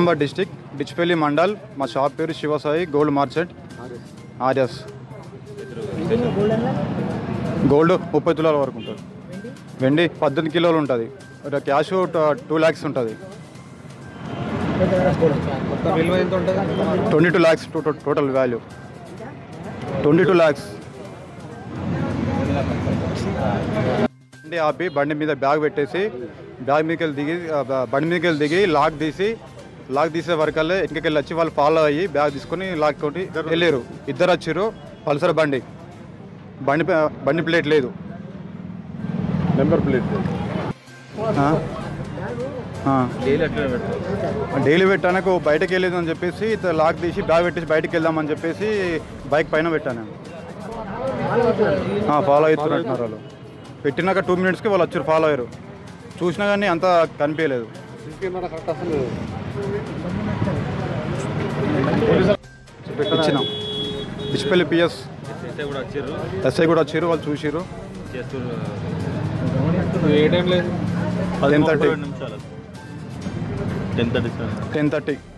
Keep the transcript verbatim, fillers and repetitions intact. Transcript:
Nizamabad district Dichpalli mandal. మా shop పేరు Shivasai gold merchant R. Gold ముప్పై తులాల వరకు ఉంటుంది. వెండి పద్దెనిమిది కిలోలు ఉంటుంది. క్యాష్ టూ ల్యాక్స్ ఉంటుంది. Twenty two lakhs total value twenty two lakhs. బండి ఆపి బండి మీద బ్యాగ్ పెట్టేసి బ్యాగ్ మీదకి వెళ్ళి దిగి బండి మీదకి వెళ్ళి దిగి లాక్ తీసి లాక్ తీసే వరకల్లా ఇంటికెళ్ళి వచ్చి వాళ్ళు ఫాలో అయ్యి బ్యాగ్ తీసుకొని లాక్ తోటి వెళ్ళారు. ఇద్దరు వచ్చారు. పల్సర్ బండి బండి బండి ప్లేట్ లేదు, నెంబర్ ప్లేట్ డైలీ పెట్టానకు బయటకు వెళ్ళేది అని చెప్పేసి లాక్ తీసి బ్యాగ్ పెట్టేసి బయటకు వెళ్దామని చెప్పేసి బైక్ పైన పెట్టాను. ఫాలో అవుతున్నట్టున్నారు వాళ్ళు. పెట్టినాక టూ మినిట్స్కి వాళ్ళు వచ్చారు, ఫాలో అయ్యారు. చూసినా కానీ అంతా కనిపించలేదు. ఇచ్చినాం డిస్పెల్లి పిఎస్ ఎస్ఐ కూడా వచ్చారు. వాళ్ళు చూసారు. Ten thirty ten thirty